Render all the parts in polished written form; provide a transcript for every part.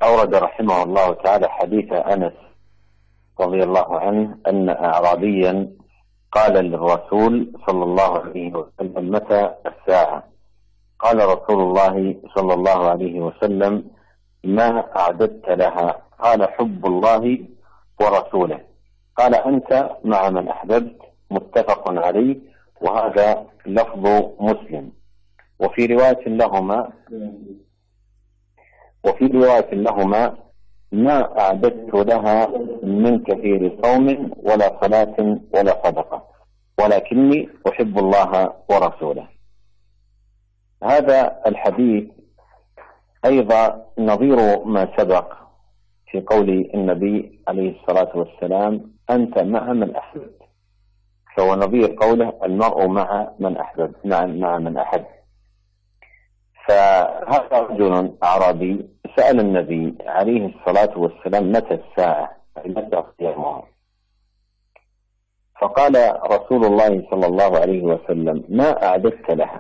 أورد رحمه الله تعالى حديث أنس رضي الله عنه أن أعرابيا قال للرسول صلى الله عليه وسلم: متى الساعة؟ قال رسول الله صلى الله عليه وسلم: ما أعددت لها؟ قال: حب الله ورسوله. قال: أنت مع من أحببت. متفق عليه، وهذا لفظ مسلم. وفي رواية لهما: ما أعددت لها من كثير صوم ولا صلاة ولا صدقة، ولكني أحب الله ورسوله. هذا الحديث أيضا نظير ما سبق في قول النبي عليه الصلاة والسلام: أنت مع من أحببت، فهو نظير قوله: المرء مع من أحبب، مع من أحب. فهذا رجل أعرابي سأل النبي عليه الصلاة والسلام: متى الساعة؟ متى قيامها؟ فقال رسول الله صلى الله عليه وسلم: ما أعددت لها؟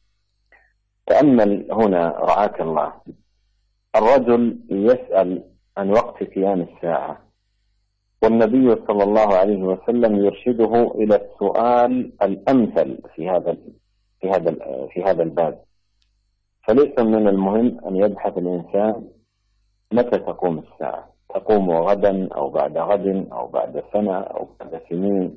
تأمل هنا رعاك الله، الرجل يسأل عن وقت قيام الساعة، والنبي صلى الله عليه وسلم يرشده إلى السؤال الأمثل في هذا الباب. فليس من المهم أن يبحث الإنسان متى تقوم الساعة، تقوم غدا أو بعد غد أو بعد سنة أو بعد سنين.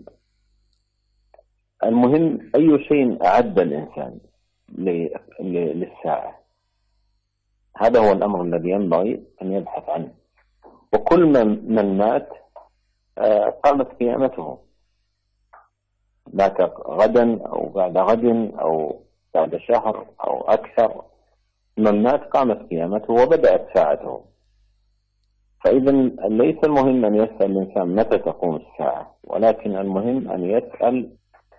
المهم أي شيء أعد الإنسان للساعة، هذا هو الأمر الذي ينبغي أن يبحث عنه. وكل من مات قامت قيامته، مات غدا أو بعد غد أو بعد شهر أو أكثر، من مات قامت قيامته وبدأت ساعته. فإذا ليس المهم أن يسأل الإنسان متى تقوم الساعة، ولكن المهم أن يسأل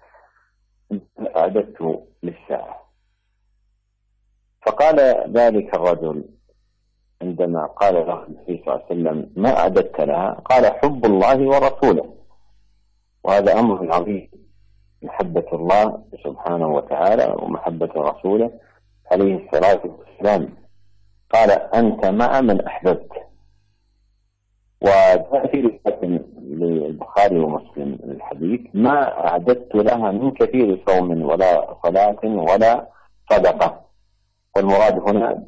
أعددت للساعة. فقال ذلك الرجل عندما قال له النبي صلى الله عليه وسلم: ما أعددت لها؟ قال: حب الله ورسوله. وهذا أمر عظيم، محبة الله سبحانه وتعالى ومحبة رسوله عليه الصلاة والسلام. قال: أنت مع من أحببت. وجاء في رواية للبخاري ومسلم الحديث: ما أعددت لها من كثير صوم ولا صلاة ولا صدقة. والمراد هنا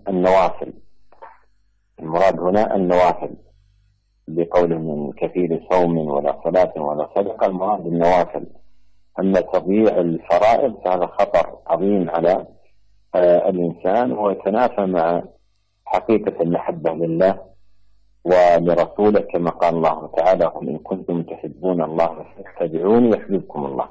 النوافل، بقوله من كثير صوم ولا صلاة ولا صدقة، المراد النوافل. أما تضييع الفرائض فهذا خطر عظيم على الإنسان، ويتنافى مع حقيقة المحبة لله ولرسوله، كما قال الله تعالى: قل إن كنتم تحبون الله فاتبعوني يحببكم الله.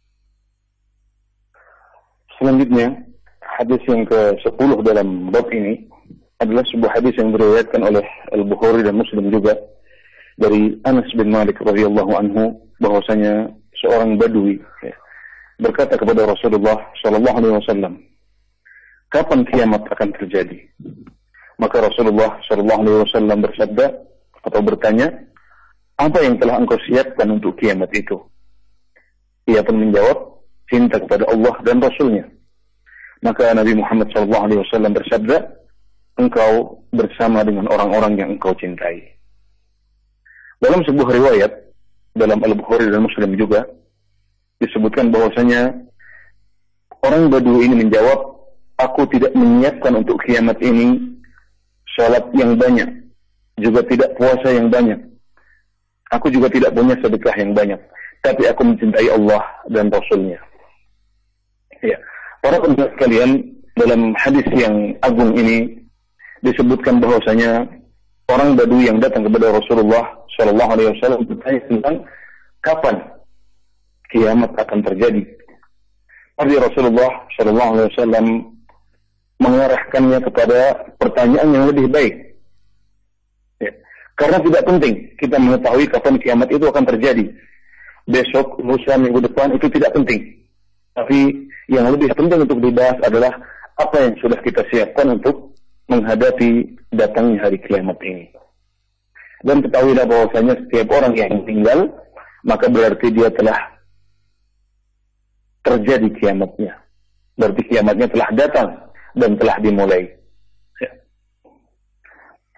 Selanjutnya, hadis yang ke-10 dalam bab ini adalah sebuah hadis yang diriwayatkan oleh Al-Bukhari dan Muslim juga dari Anas bin Malik radhiyallahu anhu, bahwasanya seorang badui berkata kepada Rasulullah sallallahu alaihi wasallam, kapan kiamat akan terjadi? Maka Rasulullah sallallahu alaihi wasallam bersabda atau bertanya, apa yang telah engkau siapkan untuk kiamat itu? Ia pun menjawab, cinta kepada Allah dan Rasulnya. Maka Nabi Muhammad sallallahu alaihi wasallam bersabda, engkau bersama dengan orang-orang yang engkau cintai. Dalam sebuah riwayat dalam Al-Bukhari dan Muslim juga disebutkan bahwasanya orang Badui ini menjawab, aku tidak menyiapkan untuk kiamat ini salat yang banyak, juga tidak puasa yang banyak. Aku juga tidak punya sedekah yang banyak, tapi aku mencintai Allah dan Rasulnya. Ya, para pendengar sekalian, dalam hadis yang agung ini disebutkan bahwasanya orang Badui yang datang kepada Rasulullah Shallallahu Alaihi Wasallam bertanya tentang kapan kiamat akan terjadi. Tapi Rasulullah Shallallahu Alaihi Wasallam mengarahkannya kepada pertanyaan yang lebih baik. Ya. Karena tidak penting kita mengetahui kapan kiamat itu akan terjadi. Besok, lusa, minggu depan, itu tidak penting. Tapi yang lebih penting untuk dibahas adalah apa yang sudah kita siapkan untuk menghadapi datangnya hari kiamat ini. Dan ketahuilah bahwasanya setiap orang yang meninggal, maka berarti dia telah terjadi kiamatnya. Berarti kiamatnya telah datang dan telah dimulai.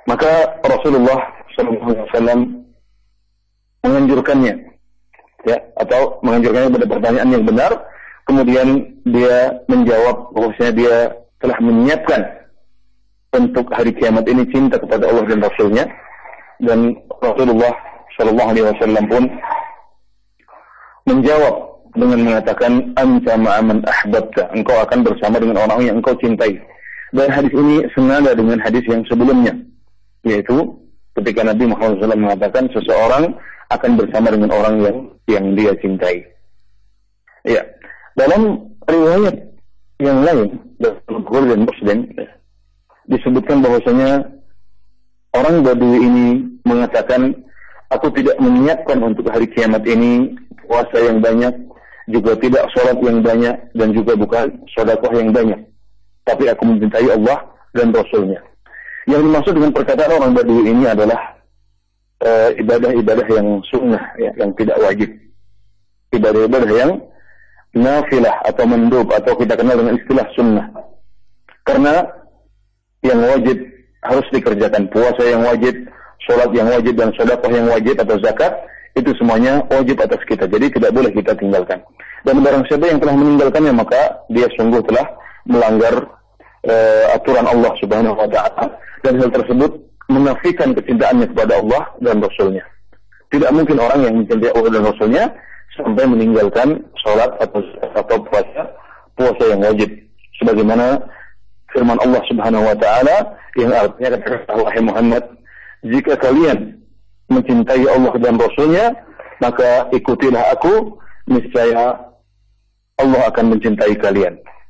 Maka Rasulullah SAW menganjurkannya, ya, atau menganjurkannya pada pertanyaan yang benar. Kemudian dia menjawab bahwasanya dia telah menyiapkan untuk hari kiamat ini cinta kepada Allah dan Rasulnya. Dan Rasulullah SAW pun menjawab dengan mengatakan, anta ma'aman ahbabta, engkau akan bersama dengan orang yang engkau cintai. Dan hadis ini senada dengan hadis yang sebelumnya, yaitu ketika Nabi Muhammad SAW mengatakan seseorang akan bersama dengan orang yang dia cintai. Ya, dalam riwayat yang lain dalam Bukhari dan Muslim disebutkan bahwasanya orang Badui ini mengatakan, aku tidak menyiapkan untuk hari kiamat ini puasa yang banyak, juga tidak sholat yang banyak, dan juga bukan sedekah yang banyak, tapi aku mencintai Allah dan Rasulnya. Yang dimaksud dengan perkataan orang Badui ini adalah ibadah-ibadah yang sunnah, ya, yang tidak wajib. Ibadah-ibadah yang nafilah atau mandub, atau kita kenal dengan istilah sunnah. Karena yang wajib harus dikerjakan, puasa yang wajib, sholat yang wajib, dan sedekah yang wajib atau zakat, itu semuanya wajib atas kita. Jadi tidak boleh kita tinggalkan. Dan barang siapa yang telah meninggalkannya, maka dia sungguh telah melanggar aturan Allah Subhanahu wa Ta'ala, dan hal tersebut menafikan kecintaannya kepada Allah dan Rasulnya. Tidak mungkin orang yang mencintai Allah dan Rasulnya sampai meninggalkan sholat atau puasa yang wajib. Sebagaimana firman Allah Subhanahu wa Ta'ala yang artinya, kata wahai Muhammad, jika kalian mencintai Allah dan Rasulnya, maka ikutilah aku, niscaya Allah akan mencintai kalian.